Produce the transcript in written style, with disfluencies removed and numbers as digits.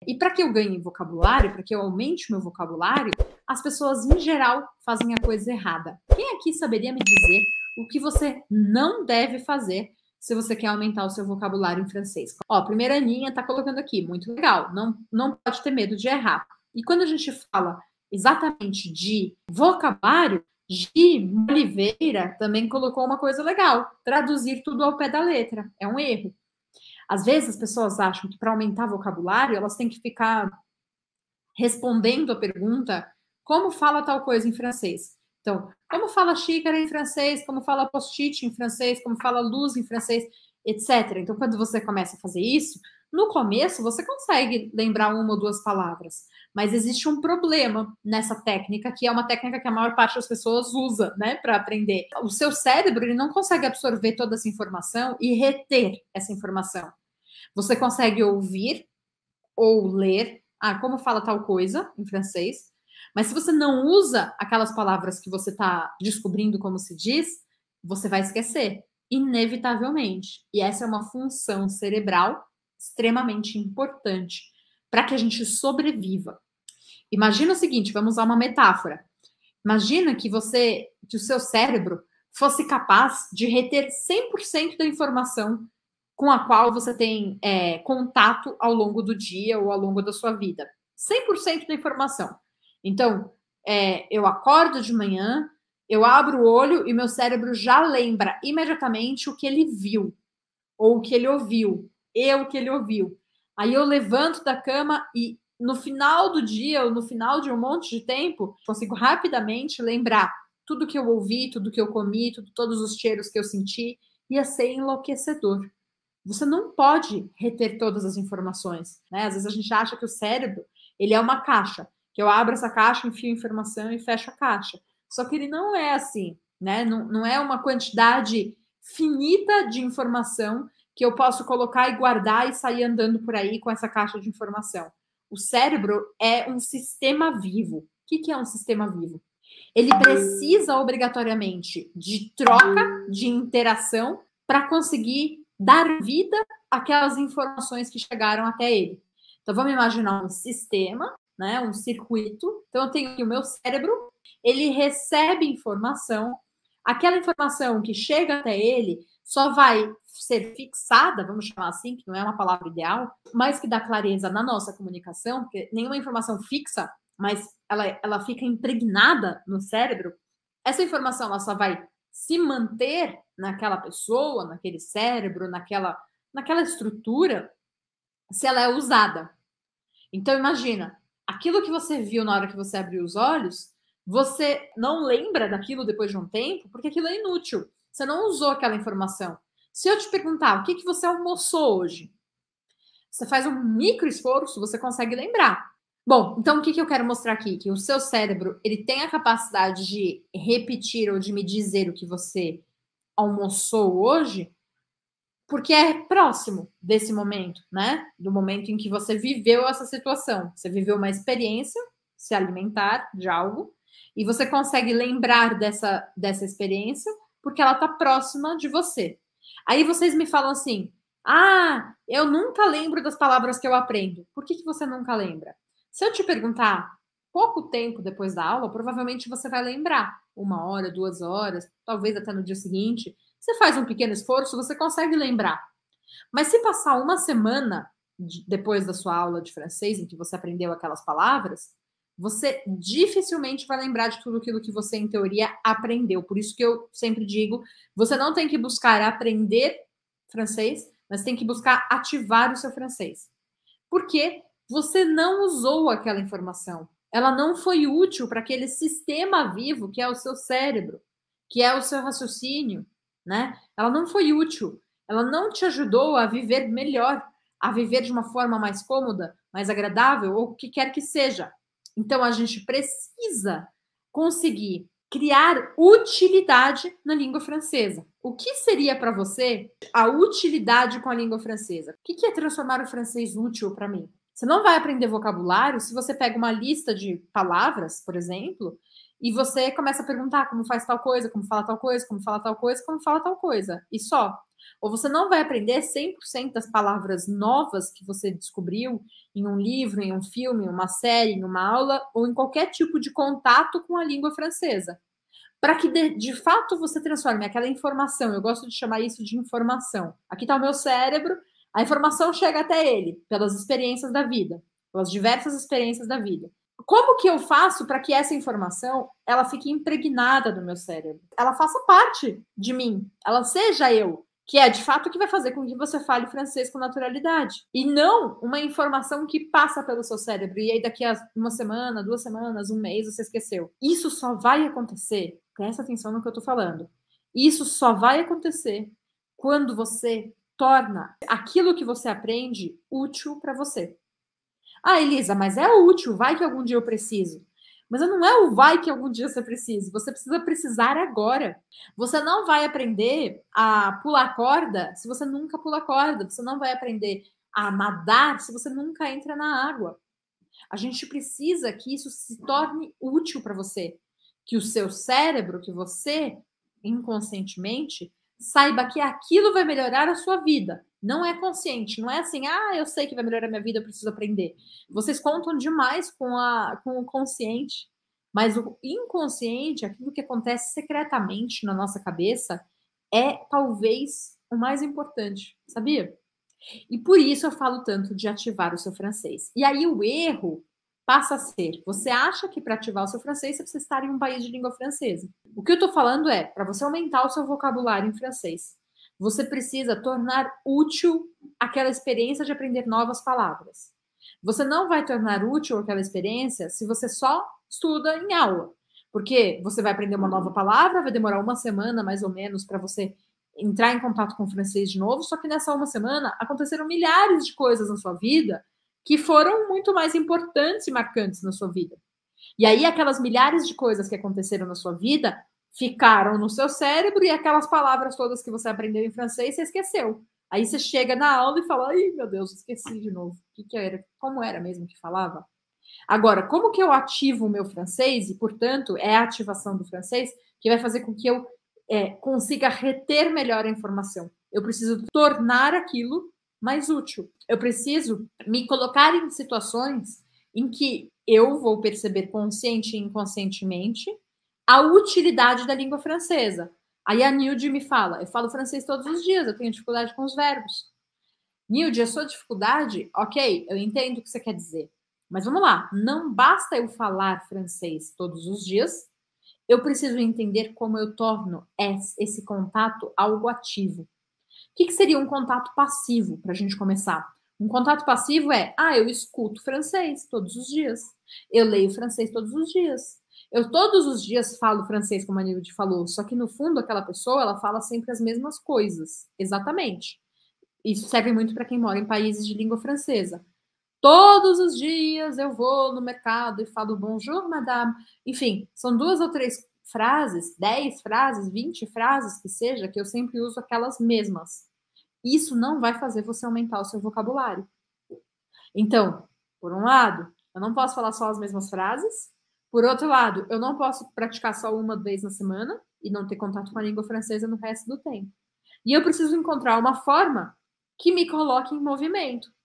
E para que eu ganhe vocabulário, para que eu aumente meu vocabulário, as pessoas, em geral, fazem a coisa errada. Quem aqui saberia me dizer o que você não deve fazer se você quer aumentar o seu vocabulário em francês? Ó, a primeira Aninha tá colocando aqui, muito legal, não pode ter medo de errar. E quando a gente fala exatamente de vocabulário, Gi Oliveira também colocou uma coisa legal, traduzir tudo ao pé da letra, é um erro. Às vezes as pessoas acham que para aumentar vocabulário, elas têm que ficar respondendo a pergunta como fala tal coisa em francês. Então, como fala xícara em francês, como fala post-it em francês, como fala luz em francês, etc. Então, quando você começa a fazer isso, no começo você consegue lembrar uma ou duas palavras, mas existe um problema nessa técnica, que é uma técnica que a maior parte das pessoas usa, né, para aprender. O seu cérebro, ele não consegue absorver toda essa informação e reter essa informação. Você consegue ouvir ou ler, como fala tal coisa em francês, mas se você não usa aquelas palavras que você está descobrindo como se diz, você vai esquecer, inevitavelmente. E essa é uma função cerebral extremamente importante para que a gente sobreviva. Imagina o seguinte, vamos usar uma metáfora. Imagina que o seu cérebro fosse capaz de reter 100% da informação com a qual você tem contato ao longo do dia ou ao longo da sua vida. 100% da informação. Então, eu acordo de manhã, eu abro o olho e meu cérebro já lembra imediatamente o que ele viu, ou o que ele ouviu, o que ele ouviu. Aí eu levanto da cama e no final do dia, ou no final de um monte de tempo, consigo rapidamente lembrar tudo que eu ouvi, tudo que eu comi, todos os cheiros que eu senti. Ia ser enlouquecedor. Você não pode reter todas as informações, né? Às vezes a gente acha que o cérebro, ele é uma caixa, que eu abro essa caixa, enfio informação e fecho a caixa. Só que ele não é assim, né? Não é uma quantidade finita de informação que eu posso colocar e guardar e sair andando por aí com essa caixa de informação. O cérebro é um sistema vivo. O que é um sistema vivo? Ele precisa obrigatoriamente de troca, de interação, para conseguir dar vida àquelas informações que chegaram até ele. Então, vamos imaginar um sistema, né, um circuito. Então, eu tenho aqui o meu cérebro, ele recebe informação, aquela informação que chega até ele só vai ser fixada, vamos chamar assim, que não é uma palavra ideal, mas que dá clareza na nossa comunicação, porque nenhuma informação fixa, mas ela fica impregnada no cérebro. Essa informação ela só vai se manter naquela pessoa, naquele cérebro, naquela estrutura, se ela é usada. Então, imagina, aquilo que você viu na hora que você abriu os olhos, você não lembra daquilo depois de um tempo, porque aquilo é inútil. Você não usou aquela informação. Se eu te perguntar o que você almoçou hoje, você faz um micro esforço, você consegue lembrar. Bom, então o que eu quero mostrar aqui? Que o seu cérebro, ele tem a capacidade de repetir ou de me dizer o que você almoçou hoje, porque é próximo desse momento, né? Do momento em que você viveu essa situação. Você viveu uma experiência, se alimentar de algo, e você consegue lembrar dessa experiência porque ela está próxima de você. Aí vocês me falam assim, eu nunca lembro das palavras que eu aprendo. Por que você nunca lembra? Se eu te perguntar pouco tempo depois da aula, provavelmente você vai lembrar. 1 hora, 2 horas, talvez até no dia seguinte. Você faz um pequeno esforço, você consegue lembrar. Mas se passar 1 semana depois da sua aula de francês, em que você aprendeu aquelas palavras, você dificilmente vai lembrar de tudo aquilo que você, em teoria, aprendeu. Por isso que eu sempre digo, você não tem que buscar aprender francês, mas tem que buscar ativar o seu francês. Porque você não usou aquela informação. Ela não foi útil para aquele sistema vivo que é o seu cérebro, que é o seu raciocínio, né? Ela não foi útil. Ela não te ajudou a viver melhor, a viver de uma forma mais cômoda, mais agradável, ou o que quer que seja. Então, a gente precisa conseguir criar utilidade na língua francesa. O que seria para você a utilidade com a língua francesa? O que é transformar o francês útil para mim? Você não vai aprender vocabulário se você pega uma lista de palavras, por exemplo, E você começa a perguntar como faz tal coisa, como fala tal coisa, como fala tal coisa, como fala tal coisa. E só. Ou você não vai aprender 100% das palavras novas que você descobriu em um livro, em um filme, em uma série, em uma aula, ou em qualquer tipo de contato com a língua francesa. Para que de fato você transforme aquela informação, eu gosto de chamar isso de informação. Aqui está o meu cérebro, a informação chega até ele pelas experiências da vida, pelas diversas experiências da vida. Como que eu faço para que essa informação ela fique impregnada no meu cérebro? Ela faça parte de mim, ela seja eu, que é de fato o que vai fazer com que você fale francês com naturalidade. E não uma informação que passa pelo seu cérebro e aí daqui a uma semana, 2 semanas, um mês você esqueceu. Isso só vai acontecer, presta atenção no que eu tô falando, isso só vai acontecer quando você torna aquilo que você aprende útil para você. Ah, Elisa, mas é útil, vai que algum dia eu preciso. Mas não é o vai que algum dia você precisa, você precisa precisar agora. Você não vai aprender a pular corda se você nunca pula corda. Você não vai aprender a nadar se você nunca entra na água. A gente precisa que isso se torne útil para você. Que o seu cérebro, que você, inconscientemente, saiba que aquilo vai melhorar a sua vida. Não é consciente, não é assim, eu sei que vai melhorar a minha vida, eu preciso aprender. Vocês contam demais com o consciente, mas o inconsciente, aquilo que acontece secretamente na nossa cabeça, é talvez o mais importante, sabia? E por isso eu falo tanto de ativar o seu francês. E aí o erro passa a ser, você acha que para ativar o seu francês você precisa estar em um país de língua francesa. O que eu estou falando é, para você aumentar o seu vocabulário em francês, você precisa tornar útil aquela experiência de aprender novas palavras. Você não vai tornar útil aquela experiência se você só estuda em aula. Porque você vai aprender uma nova palavra, vai demorar uma semana mais ou menos para você entrar em contato com o francês de novo, só que nessa uma semana aconteceram milhares de coisas na sua vida que foram muito mais importantes e marcantes na sua vida. E aí aquelas milhares de coisas que aconteceram na sua vida ficaram no seu cérebro e aquelas palavras todas que você aprendeu em francês você esqueceu. Aí você chega na aula e fala, ai meu Deus, esqueci de novo. O que era? Como era mesmo que falava? Agora, como que eu ativo o meu francês? E, portanto, é a ativação do francês que vai fazer com que eu consiga reter melhor a informação. Eu preciso tornar aquilo mais útil. Eu preciso me colocar em situações em que eu vou perceber consciente e inconscientemente a utilidade da língua francesa. Aí a Nilde me fala, eu falo francês todos os dias, eu tenho dificuldade com os verbos. Nilde, a sua dificuldade, ok, eu entendo o que você quer dizer. Mas vamos lá, não basta eu falar francês todos os dias, eu preciso entender como eu torno esse contato algo ativo. O que seria um contato passivo, para a gente começar? Um contato passivo é, eu escuto francês todos os dias. Eu leio francês todos os dias. Eu todos os dias falo francês, como a Nilde falou, só que no fundo aquela pessoa, ela fala sempre as mesmas coisas. Exatamente. Isso serve muito para quem mora em países de língua francesa. Todos os dias eu vou no mercado e falo bonjour, madame. Enfim, são 2 ou 3 frases, 10 frases, 20 frases que seja, que eu sempre uso aquelas mesmas. Isso não vai fazer você aumentar o seu vocabulário. Então, por um lado, eu não posso falar só as mesmas frases. Por outro lado, eu não posso praticar só uma vez na semana e não ter contato com a língua francesa no resto do tempo. E eu preciso encontrar uma forma que me coloque em movimento.